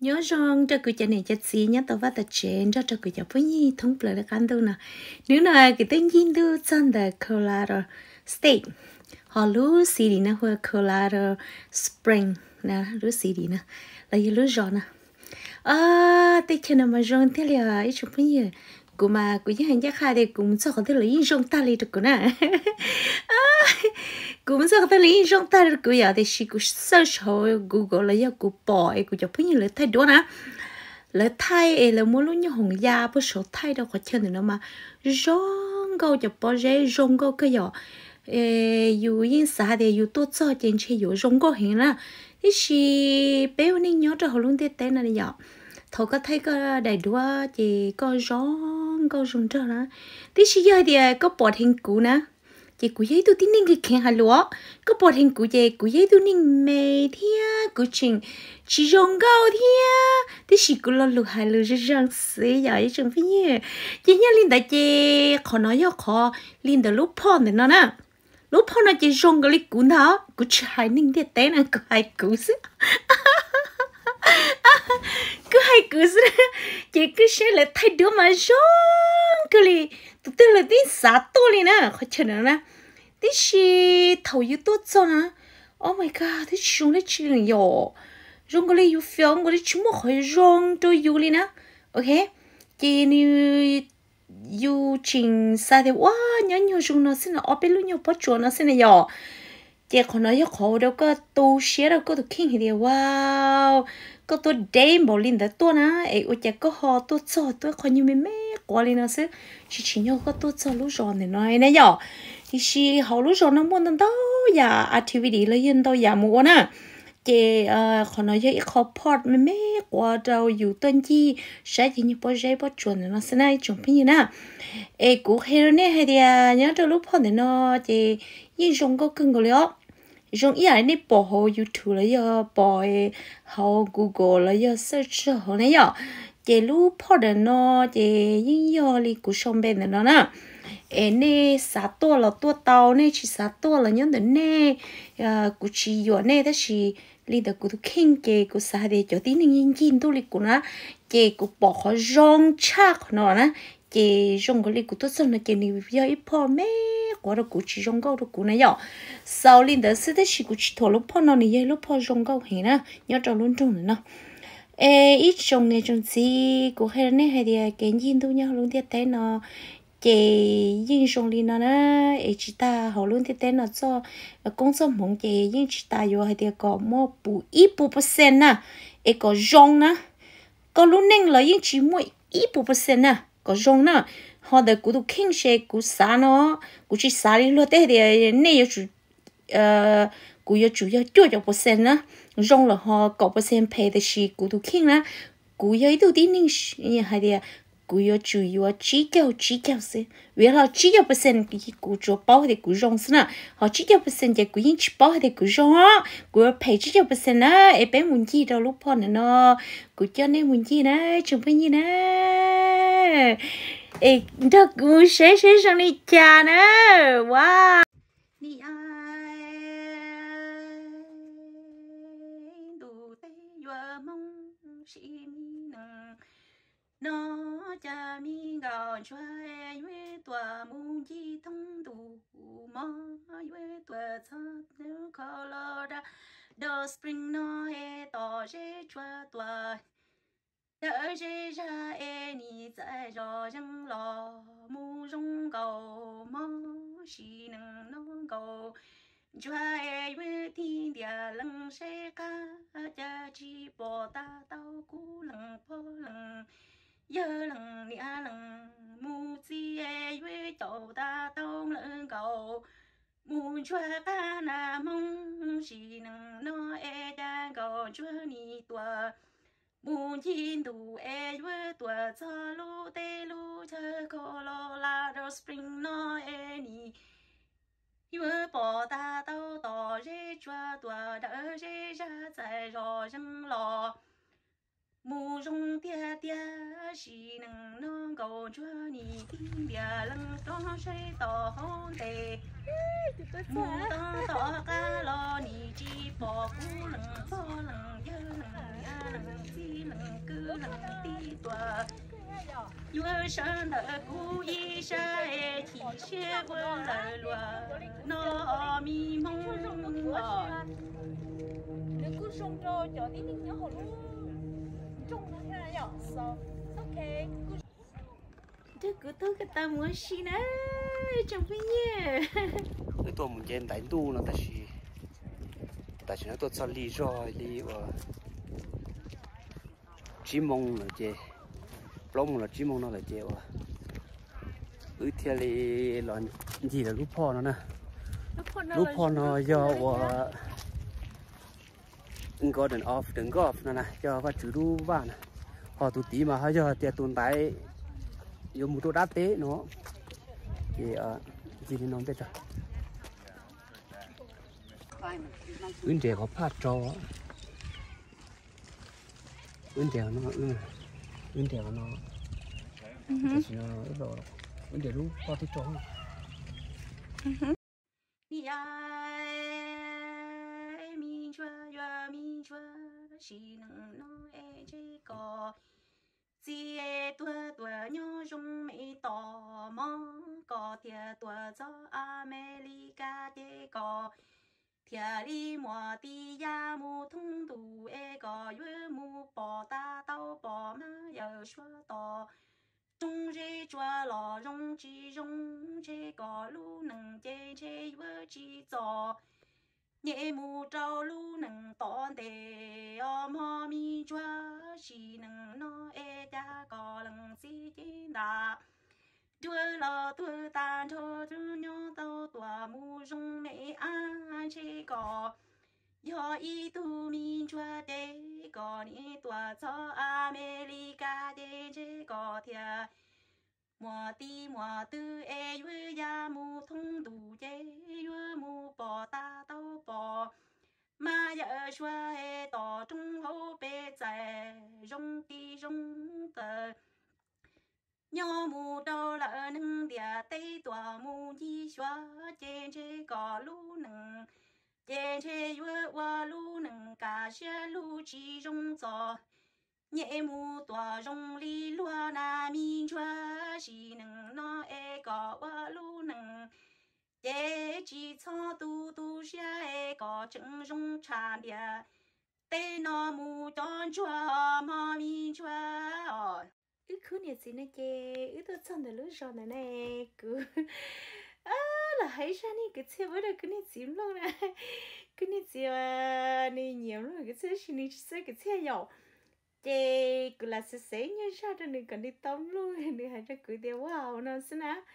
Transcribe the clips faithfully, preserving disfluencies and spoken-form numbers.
nhớ rằng cho cứ cho này cho gì nhớ tao bắt tao chén cho cho cứ cho với nhi thông bự là căn đâu nè nếu nào cái tên nhìn đâu trong the Colorado State họ lú xí đi nè hoặc Colorado Spring nè lú xí đi nè là như lú giòn nè à tại khi nào mà giòn thế là ít chụp với nhi cô mà cô những hành giác khai thì cũng sao có thể lấy giòn ta lấy được cô nè cũng sao có thể lấy giòn ta được cô giờ thì chỉ cô search hồ Google là giờ cô bỏ cô cho với nhi là thay đổi nè là thay là muốn lúc như hồng gia bữa số thay đâu có chân nữa mà giòn câu cho bỏ rễ giòn câu cái giờ dù yên xã thì dù tốt cho trên chơi dù giòn câu hiện là thì chỉ béo nên nhớ cho họ luôn tết tết này giờ thầu có thấy có đầy đủ chỉ có giòn có giòn cho nó thì chỉ giờ thì có bỏ hình cũ nè chị cụ giấy tôi tin nên cái khen hà lúa có bỏ hình cụ gì cụ giấy tôi nên mê thia cụ trình chỉ giòn gạo thia thì chỉ cụ lo lục hà lúa giòn xí giờ chẳng phải nhỉ chị nhớ linh đại chị khó nói cho khó linh đại lúc phòn thì nó nè lúc phòn nó chỉ giòn cái lịch cụ đó cụ trái nên để té nó cụ hay cụ xí cứ hay cứ xí chị cứ sẽ là thay đổi mà giòn cái li tụi tôi là tí xả tôi đi nè khó chờ nữa nè tí xí thầu yêu tốt cho nè oh my god tí chúng nó chỉ là nhỏ rong cái này yêu phiền cái này chúng nó khỏi rong tôi yêu đi nè ok chị như yêu trình sao thì wow nhớ nhiều chúng nó xin là ở bên lúc nhiều bắt chuột nó xin là nhỏ chị còn nói cho khó đâu có tu sửa đâu có được kinh thì wow có tôi đem bảo linh đã tôi nè ấy ôi chắc có họ tôi cho tôi coi như mấy mấy quá lên nó sẽ chỉ chỉ nhau có tôi cho lúc rồi này nói nè giờ thì chỉ họ lúc rồi nó muốn đâu ya activity là yên đâu ya muốn nè chị còn nói cho ít khó part mấy mấy quá đâuอยู่ต้นที่ใช้ที่นี่พอใช้พอชวนnó sẽ này chúng phải như nè ấy cũng hay nè hay đi nhớ cho lúcพอnày nó chị yên dùng có cưng rồi đó dùng ý này bỏ hồ YouTube lấy giờ bỏ hồ Google lấy giờ search hồ này giờ chị lúc phò được nó chị những giờ li của sông bên này nó nè em nè sát tua là tua tàu nè chỉ sát tua là nhớ đến nè của chị giờ nè đó chỉ li được của kinh chị của sao để cho tí nên nhìn nhìn tôi li của nó chị của bỏ họ rong chắc nó nè chị rong cái li của tôi xong là chị đi giờ ít phò mẹ quá là của chị rong câu được của này giờ sau linh đó sẽ chỉ của chị thổi lúc phò nó này lúc phò rong câu hình nè nhớ cho luôn trong này nè ê ít trong này trong gì của hai này hay thì cái nhìn tôi nhau luôn tiết té nó chị nhìn trong linh nó nè ê chị ta họ luôn tiết té nó cho công số mong chị nhìn chị ta vô hay thì có một bù ít bù percent nè ê có rong nè có luôn nên là nhìn chỉ mỗi ít bù percent nè có rong nè họ đã cũng được kinh xe cũng xả nó cũng chỉ xả đi luôn thế thì này chủ ờ cũng yêu chủ yếu cho cho percent nè rong là họ có percent pay thì chỉ cũng được kinh nè cũng yêu đầu tiên nên hay thì cũng yêu chủ yếu chỉ kéo chỉ kéo xe vì họ chỉ kéo percent thì cũng cho bao thì cũng rong nè họ chỉ kéo percent thì cũng chỉ bao thì cũng rong cũng pay chỉ kéo percent nè em bé muốn gì đâu lúc phone nó cũng cho nên muốn gì nè chụp cái gì nè ê đó cũng sẽ sẽ sang đi cha nè wow đi ai đủ tay vừa mong chỉ mi nè nó cha mi gạo cho em với tua mùng chi thông đủ mò với tua thắt nếu Colorado do spring nó e tỏ dễ cho tua đỡ dễ ra e ni tại rõ răng lò mu rong cầu mò xì nâng nó cầu cho e với thiên địa lăng sẽ ca cha chi bỏ ta tao cú lăng po lăng giờ lăng nia lăng mu chi e với tàu ta tao lăng cầu mu cho ta na mong xì nâng nó e cha cầu cho ni tua muốn nhìn đủ e với tuổi cho lu tê lu chơi Colorado Spring nó e ni với bỏ ta tao tỏ dễ cho tuổi đỡ dễ ra tại rõ răng lò mù rong tia tia xì nâng nó cầu cho ni tim bia lăng đó sẽ tỏ hôn tề mù to tỏ cá lo ni chi bỏ cú lăng to lăng dơ lăng ya lăng chi lăng lần tí tua vừa sơn đỡ cú y sa chỉ xe vừa lời lúa nó mi mong nếu cứ trồng cho cho tí nín nhớ hồ luôn trồng nó thế này so ok chứ cứ tôi cái tao muốn xí nữa chẳng phải nhé cái tôi muốn chơi đánh tu nó ta chỉ ta chỉ nói tôi cho lý do lý và chỉ mong là chơi lông là chỉ mong nó là chơi và ư theo lý là gì là lúc pho nó nè lúc pho nó do và garden off đừng golf nè nè do và chữ đu ba nè họ tụt tí mà họ do tiền tồn tại dùng một chỗ đá tế nó thì ờ gì thì nó biết rồi vấn đề có phát trò vấn đề nó ừ vấn đề nó chỉ nó rồi vấn đề lúc có cái trò đi ai mi chua chua mi chua chỉ nâng nó e chỉ có chỉ tua tua nhỏ rong mấy tò mò có thiệt tua cho America để có thiệt đi mua đi ya mua thông đủ e có yuê mua bỏ ta tao bỏ mà giờ xóa tò rong rê chua lò rong chỉ rong chê có lu nâng chê chê yuê chỉ cho nhẹ mù trâu lu nâng tòn tề ôm ho mi chua chỉ nâng nó e cha có lần xí chỉ đà đuôi lò đuôi tàn cho chú nhỏ tàu tua mù rong mẹ ai chê có do ý tu mi chua tề có ni tua cho America tề chê có thiệt mùa ti mùa tư e yuê ya mù thông đủ chê yuê mù bỏ ta tao bỏ mà giờ xua e tỏ trong hô bê chạy rong ti rong tờ nhỏ mù đâu là nâng địa tây tòa mù chi xóa chê chê có lũ nâng chê chê yuê qua lũ nâng cả xe lũ chi rong gió nhẹ mù tòa rong li lúa na mi chua chỉ nâng nó e có qua lu nâng chế chỉ cho tu tu xe e có chứng rong trà địa tê nó mù tròn chua mà mi chua ư cứ nhiệt gì nè chế ư tôi chọn được lúc rồi này nè cứ à là hay sao nè cứ chơi với được cứ nhiệt gì luôn nè cứ nhiệt gì mà nè nhiều luôn cứ chơi xin đi chơi cứ chơi nhỏ chê cứ là sẽ sẽ như sao cho nên cần đi tắm luôn đi hay cho cứ đeo wow nó xin á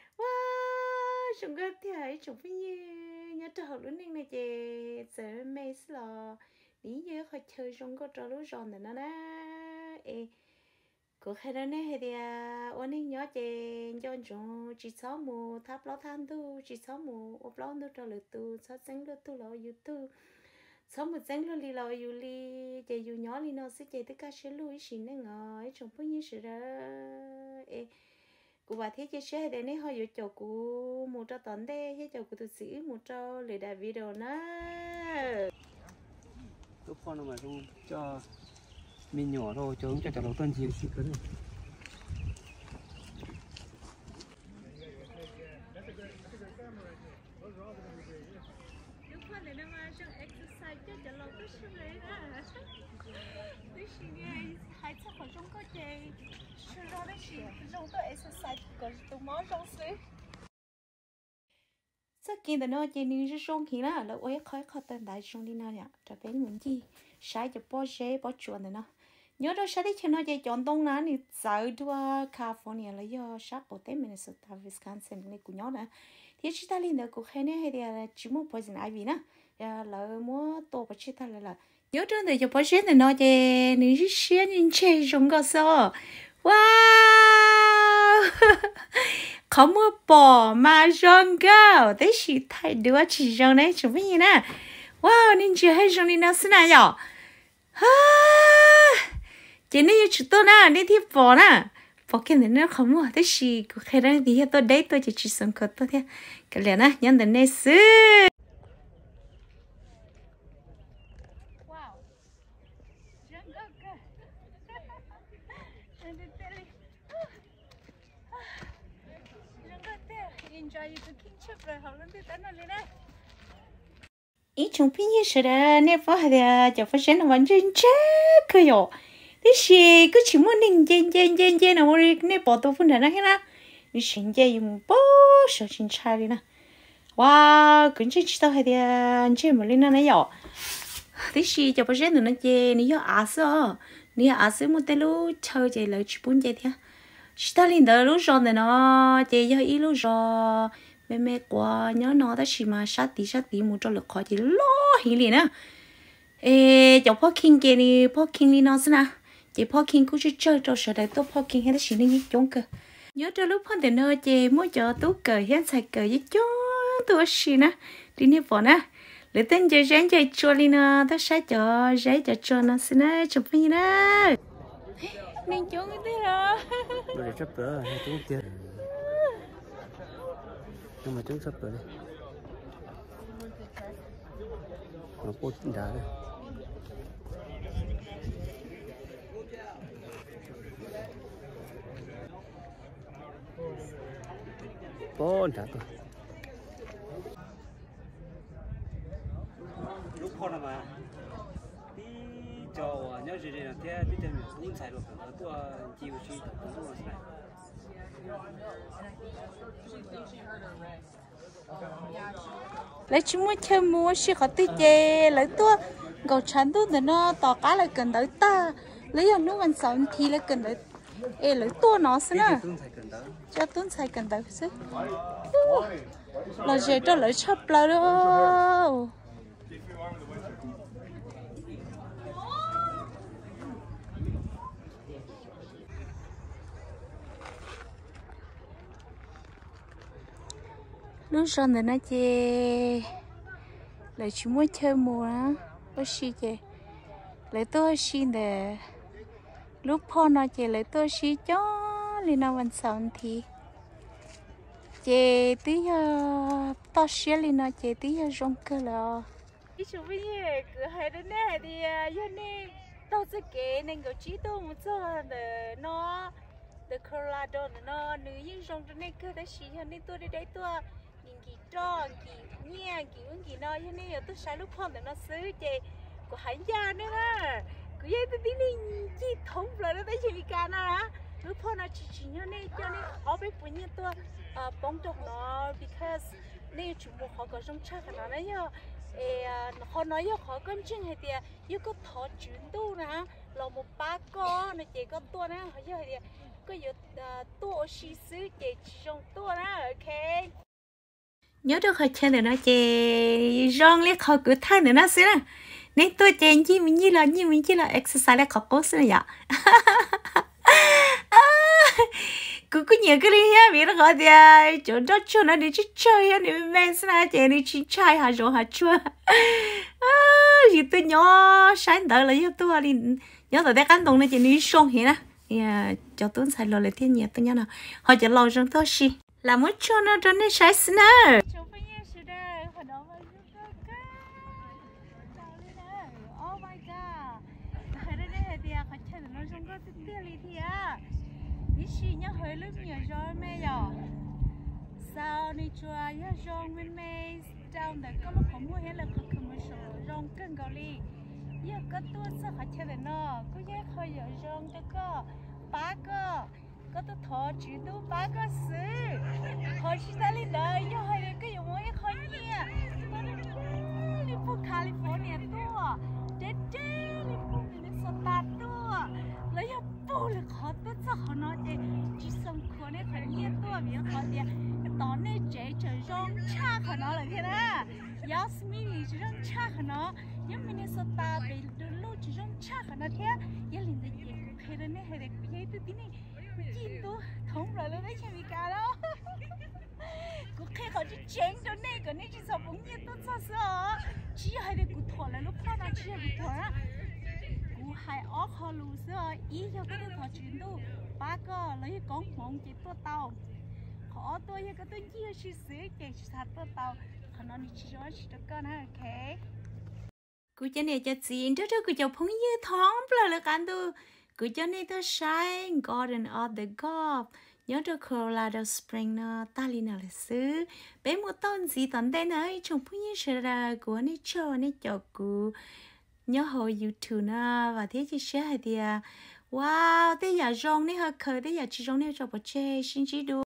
wow chúng ta thấy chúng phải như nhớ cho học luôn này chê sẽ mấy là lý nhớ khỏi chơi trong cái trò lúc giòn này nó nè ê cứ hay đó nè hay thì anh ấy nhớ chê cho chúng chỉ sáu mùa tháp lót than tu chỉ sáu mùa ốp lót tu trò lửa tu sát sáng lửa tu lò YouTube sống một danh luôn đi lo yêu li chạy yêu nhỏ li nó sẽ chạy tất cả sẽ lui xin nên ngồi trong bao nhiêu sự đó ê cụ bà thế chia sẻ để nên họ yêu cho cụ một trò tận đây hết cho cụ tự sĩ một trò để đại video nữa lúc con mà không cho mình nhỏ thôi chứ không cho cho nó tuân gì xí cơ đấy chứ cho lâu cái sự này đó cái gì này hai chắc họ trong có gì sự đó đấy gì trong tôi exercise còn tụi món trong xí sắc kiến từ nó chỉ nên chỉ trong khi là là ôi khói khó tên đại trong đi nào nhỉ cho bé muốn gì sai cho bỏ chế bỏ chuột này nó nhớ đó sai đấy cho nó chỉ chọn đông nè thì sợ đua California là do sát ở tới Minnesota Wisconsin này cũng nhớ nè thì chỉ ta lên được cuộc hay này hay là chỉ một poison ivy nè là mua tổ bát chế ta là nhớ trong đời cho bát chế này nó chỉ nên chỉ xuyên nhìn chơi trong cái sao wow không mua bỏ mà trong cái đấy chỉ thay đua chỉ trong đấy chúng mình nhìn nè wow nên chỉ hay trong đi nó xí này nhở ha chỉ nên chỉ tôi nè nên thì bỏ nè bỏ cái này nó không mua đấy chỉ có khi đó thì tôi đấy tôi chỉ chỉ sống cất tôi thế cái này nè nhân đến này xứ wow rất rất enjoy the kinship rồi họ lên tới tận nơi này ý chúng pin như thế đó nè phó hay là cho phát triển là vẫn trên chết cơ yo thế gì cứ chỉ muốn nhìn trên trên trên trên nào rồi nè bỏ tôi phun ra nó hết á đi xin chơi dùng bó sợ xin trai đi nè wow cứ chỉ tao hay là chơi mà lên nó này yo thế gì cho phát triển được nó chơi ní yo à sao ní à sao một tên lu chơi chơi lại chỉ muốn chơi thế chỉ ta lên đó lu rồi nó chơi yo ít lu rồi mẹ mẹ qua nhớ nó đó chỉ mà sát tí sát tí một trong lực khó chỉ lo hi liền á ê cháu parking kia đi parking đi nó xem nào chị parking cũng chỉ chơi cho sợ đại tôi parking hay là chỉ nên chống cơ nhớ cho lúc hơn thì nơi chị muốn cho tú cờ hiện xài cờ với chó tôi xí nè đi nè bỏ nè để tên chơi rán chơi cho đi nè ta sai cho rán cho cho nó xin nè chụp hình nè nên chống cái thế rồi rồi chấp đỡ hay chúng tiền nhưng mà chúng sắp rồi đấy nó bột đá đấy bột đá rồi lúc con mà đi cho nhớ gì là thế đi chơi mình cũng xài được nó tua chiều chi cũng tua xài lấy chúng muốn chơi mua xí khó tí chê lấy tua gầu chán tua thì nó tỏ cá lại cần tới ta lấy ở nước ăn sống thì lại cần tới ê lấy tua nó xí nè cho tuấn xài cần tới xí là gì cho lấy chấp là đâu lúc rồi thì nó chê lại chỉ muốn chơi mùa á có gì chê lại tôi xin để lúcพ่อ nó chê lại tôi xin cho lên nàoวันเสาร์thì chê tí to xía lên nào chê tí rong cơ là đi chụp với nhỉ cứ hay đến đây thì giờ này tao sẽ kể nên có chỉ tôi một số để nó để Colorado nó nữ nhân rong trên này cứ đã xí giờ này tôi đi đấy tôi kỳ tròn kỳ nhẹ kỳ ứng kỳ nói như này tôi sai lúc hôm thì nó xứ chị của hải gia nữa ha cứ vậy tôi tin đi chi thống lại nó thấy chị cả nó hả lúc hôm nó chỉ chỉ như này cho nên ở bên phụ nhân tôi bóng trồng nó because này chủ một họ có trong chắc nó đấy nhá họ nói nhá họ con chân hay thì yêu có thọ chuyển tu nè là một ba con nó chỉ có tua nè họ như thì có yêu tua xí xứ chị trong tua nè ok nhớ được hơi chơi để nó chơi rong liếc khó cứ thay nữa nó xí nè nên tôi chơi như mình như là như mình chỉ là exercise là khó cố xí nè dạ cứ cứ nhớ cái đi ha vì nó gọi thì chỗ đó chỗ nó đi chơi ha để mình xí nè chơi đi chơi chơi hả rồi hả chua gì tôi nhớ sáng đợi lại cho tôi đi nhớ tới cái cánh đồng này chơi đi sông hết nè cho tôi xài lò lại thiên nhiệt tôi nhớ nào họ chỉ lò trong tôi xí là muốn cho nó cho nó sai xí nè sao đi chùa ya rong bên mê down the có lúc có mua hết là có commercial rong cân gạo li ya có tua sao phải chơi được nó có ya khơi ya rong cho có ba cơ có tôi thọ chữ tu ba cơ xứ họ chỉ ta lên đời ya hơi được cái dùng mới khơi nhia đi phố California tua chết chết đi phố Minnesota tua lấy ya phố là khó tốt sao họ nói thế chỉ sống khó này phải nhia tua vì khó tiền tao này chế trở rong cha khả nó là thế đó, Yasmin chỉ rong cha khả nó, nhưng Minnesota bị đôi lúc chỉ rong cha khả nó thế, giờ liền tới chuyện cũng hay đấy này hay đấy cũng hay tôi tin này, chín tôi thống rồi lên đấy chơi gì cả đó, cũng hay họ chỉ chén cho này cái này chỉ sợ bóng nhiên tôi sợ sợ, chỉ hay đấy cũng thua lại lúc đó là chỉ hay bị thua á, cũng hay óc họ lù sợ, ý cho cái đó thọ chuyện đâu, ba cái lấy con mong chỉ tôi tao. Họ tôi cái tôi chia sẻ sữa để sát tôi tao họ nói đi chỉ nói chỉ được con ha ok cô cho này cho xin cho cho cô cho phun như thoáng là là can tôi cứ cho nên tôi shine Garden of the Golf nhớ được Colorado Spring nó ta li nào là xứ bé một tôn gì tận đây này trong phút như sẽ ra của anh cho anh cho cô nhớ hồi YouTube nó và thế chị share thì wow thế giờ rong này hơi khơi thế giờ chị rong này cho bà chơi xin chị đồ